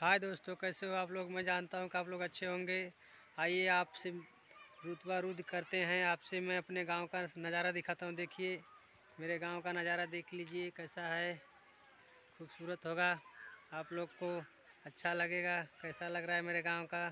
हाय दोस्तों, कैसे हो आप लोग। मैं जानता हूं कि आप लोग अच्छे होंगे। आइए आपसे रुतबारुद करते हैं। आपसे मैं अपने गांव का नज़ारा दिखाता हूं। देखिए मेरे गांव का नज़ारा देख लीजिए कैसा है, खूबसूरत होगा। आप लोग को अच्छा लगेगा। कैसा लग रहा है मेरे गांव का,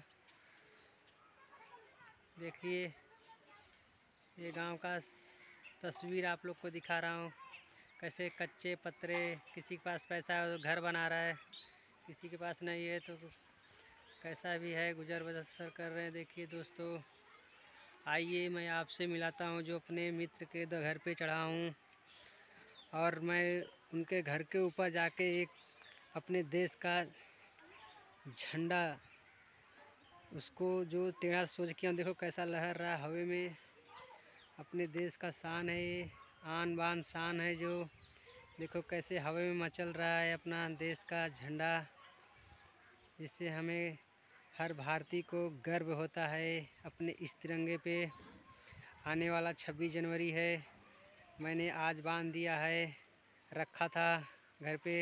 देखिए ये गांव का तस्वीर आप लोग को दिखा रहा हूं। कैसे कच्चे पत्रे, किसी के पास पैसा है तो घर बना रहा है, किसी के पास नहीं है तो कैसा भी है गुजर बसर कर रहे हैं। देखिए दोस्तों, आइए मैं आपसे मिलाता हूँ जो अपने मित्र के घर पे चढ़ा हूँ, और मैं उनके घर के ऊपर जाके एक अपने देश का झंडा, उसको जो टेढ़ा सोच के देखो कैसा लहर रहा है हवे में। अपने देश का शान है ये, आन बान शान है। जो देखो कैसे हवे में मचल रहा है अपना देश का झंडा, जिससे हमें हर भारतीय को गर्व होता है अपने इस तिरंगे पे। आने वाला 26 जनवरी है, मैंने आज बांध दिया है, रखा था घर पे।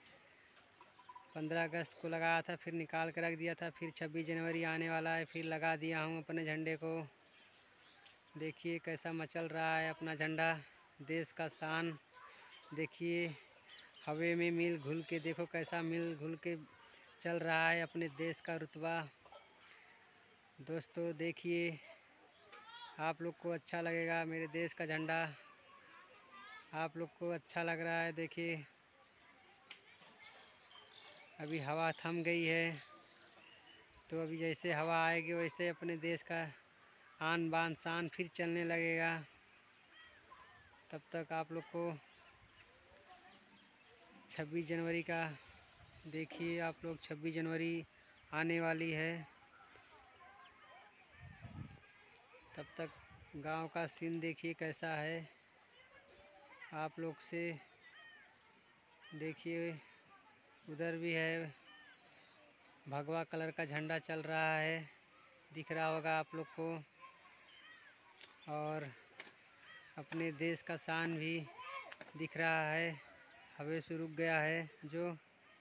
15 अगस्त को लगाया था, फिर निकाल कर रख दिया था, फिर 26 जनवरी आने वाला है, फिर लगा दिया हूँ अपने झंडे को। देखिए कैसा मचल रहा है अपना झंडा, देश का शान। देखिए हवे में मिल घुल के, देखो कैसा मिल घुल के चल रहा है अपने देश का रुतबा। दोस्तों देखिए, आप लोग को अच्छा लगेगा मेरे देश का झंडा, आप लोग को अच्छा लग रहा है। देखिए अभी हवा थम गई है, तो अभी जैसे हवा आएगी वैसे अपने देश का आन बान शान फिर चलने लगेगा। तब तक आप लोग को 26 जनवरी का देखिए, आप लोग 26 जनवरी आने वाली है। तब तक गांव का सीन देखिए कैसा है। आप लोग से देखिए उधर भी है, भगवा कलर का झंडा चल रहा है, दिख रहा होगा आप लोग को। और अपने देश का शान भी दिख रहा है, हवे से रुक गया है जो।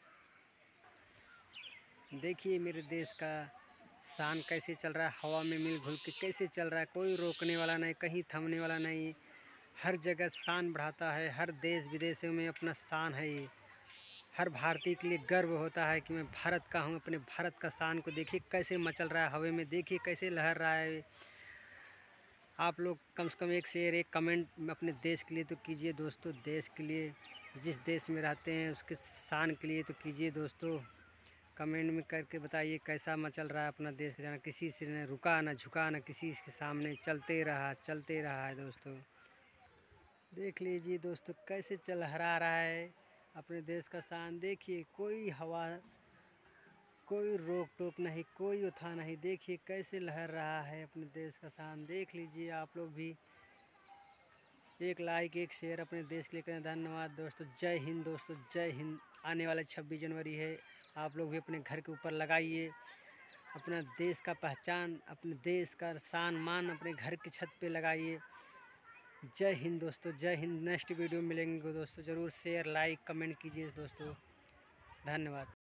देखिए मेरे देश का शान कैसे चल रहा है, हवा में मिल घुल के कैसे चल रहा है। कोई रोकने वाला नहीं, कहीं थमने वाला नहीं, हर जगह शान बढ़ाता है। हर देश विदेशों में अपना शान है ये। हर भारतीय के लिए गर्व होता है कि मैं भारत का हूँ। अपने भारत का शान को देखिए कैसे मचल रहा है हवे में, देखिए कैसे लहर रहा है। आप लोग कम से कम एक शेयर, एक कमेंट अपने देश के लिए तो कीजिए दोस्तों। देश के लिए, जिस देश में रहते हैं उसके शान के लिए तो कीजिए दोस्तों। कमेंट में करके बताइए कैसा मचल रहा है अपना देश का। जाना किसी से न रुका न झुका, न किसी के सामने, चलते रहा है दोस्तों। देख लीजिए दोस्तों कैसे चल लहरा रहा है अपने देश का शान। देखिए कोई हवा, कोई रोक टोक नहीं, कोई उठा नहीं। देखिए कैसे लहर रहा है अपने देश का शान, देख लीजिए आप लोग भी। एक लाइक, एक शेयर अपने देश के लिए करें। धन्यवाद दोस्तों, जय हिंद दोस्तों, जय हिंद। आने वाले 26 जनवरी है, आप लोग भी अपने घर के ऊपर लगाइए। अपना देश का पहचान, अपने देश का शान मान अपने घर की छत पे लगाइए। जय हिंद दोस्तों, जय हिंद। नेक्स्ट वीडियो मिलेंगे दोस्तों, ज़रूर शेयर लाइक कमेंट कीजिए दोस्तों। धन्यवाद।